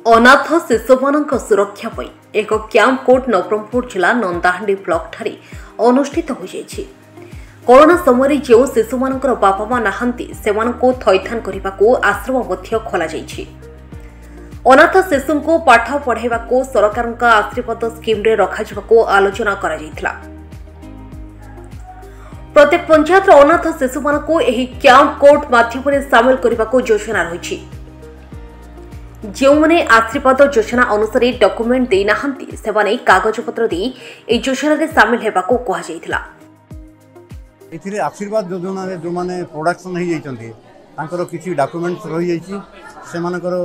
अनाथ शिशुमानक सुरक्षा पई एक कैंप कोर्ट नवरंगपुर जिला नंदाहांडी ब्लॉक ठारे अनुष्ठित हो जायछि। कोरोना समय जो शिशुमानकर बापा मां नाहंती सेमानकु थैथान करिबाकु आश्रम मध्य खोला जायछि। अनाथ शिशुंको पाठ पढ़ाइबाकु सरकारक आशीर्वाद स्कीम रे रखाजिबाकु आलोचना करा जायथिला। प्रत्येक पंचायत अनाथ शिशुमानकु एही कैंप कोर्ट माध्यम सामिल करने योजना रही। जो मैंने आशीर्वाद योजना अनुसार डॉक्यूमेंट देना से कागजपत्र दे योजना सामिल होगा कहुला। आशीर्वाद योजना जो मैंने प्रोडक्शन हो किसी डॉक्यूमेंट्स रही से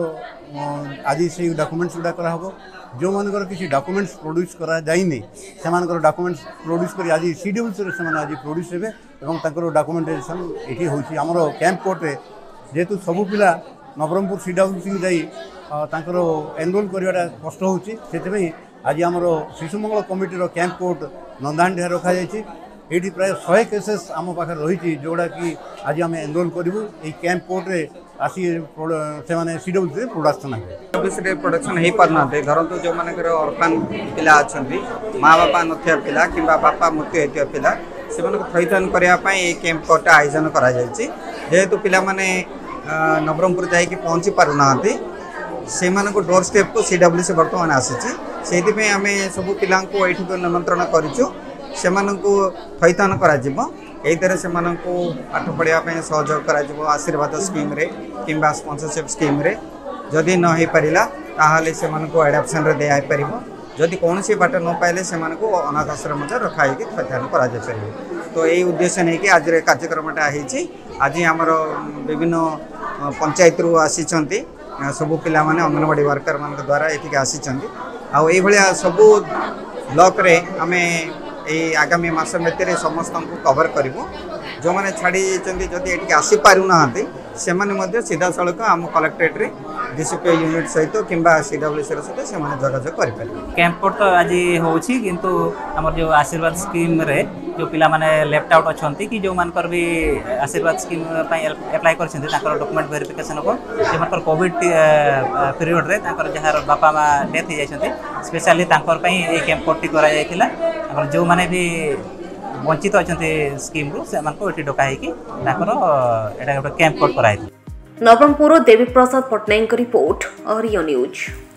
आज से डॉक्यूमेंट्स गुड़ा कराब जो मानकर किसी डॉक्यूमेंट्स प्रोड्यूस करा जाइनी से डॉक्यूमेंट्स प्रोड्यूस कर आज सीडब्ल्यूसी से आज प्रोड्यूस हे डॉक्यूमेंटेशन ये होमर कैंप कोर्ट रे जेहेतु सबू पिला नवरंगपुर सीडब्ल्यूसी जाकर एनरोल करवाटा कष्ट होती आज आम शिशु मंगल कमिटी कैंप कोर्ट नंदाहांडी रखा जाए। ये प्राय 100 केसेस आम पाखे रही जोड़ा कि आज आम एनरोल करूँ ये कैंप कोर्ट रे आसी से सीडब्ल्यूसी प्रोडक्शन है प्रोडक्शन हो पारना धरतु जो मान अर्फान पिला अच्छा माँ बापा ना पिला कि बापा मृत्यु होता पिला से थैथान करने कैंप कोर्ट आयोजन करेतु पिला नवरंगपुर जाकि पहुँची पारना से डोर स्टेप को सीडब्ल्यूसी बर्तमान आसी आम सब पिला निमंत्रण करूँ से थैथान कर से पाठ पढ़ाई सहयोग कर आशीर्वाद स्कीम रे किंबा स्पॉन्सरशिप स्कीम रे जदि न हो पारा ताहले से एडाप्शन रे दिया पार जदि कौन सी बाट न पाइले से अनाथ आश्रम रखा थैथान कर तो यही उद्देश्य नहीं कि आज कार्यक्रमटा आज आमर विभिन्न पंचायत रु आसी सबू पिला माने अंगनवाड़ी वर्कर मान द्वारा ये आसी सबू ब्लॉक रे आमे आगामी मस भितर समस्त को कवर करूँ जो मैंने छाड़ी जदि ये आसी पारना से सीधा सड़क आम कलेक्टेट रे डीसीपी यूनिट सहित किंबा सीडब्ल्यूसी सहित से जोगाजोग करें। कैंप कोर्ट तो आज होची किंतु हमर जो आशीर्वाद स्कीम रे जो पिला माने लेफ्ट आउट अच्छी कि जो मानकर भी आशीर्वाद स्कीम एप्लाई कर डॉक्यूमेंट वेरिफिकेशन हो जो कोविड पीरियड रे जहाँ बापा माँ डेथ हो जाती स्पेशली ये कैंप कोर्ट कर जो मैंने भी वंचित अच्छा स्कीम रु से डकाई गोटे कैंप कोर्ट कराई। नवरंगपुर देवी प्रसाद पट्टनायक रिपोर्ट, अरिया न्यूज।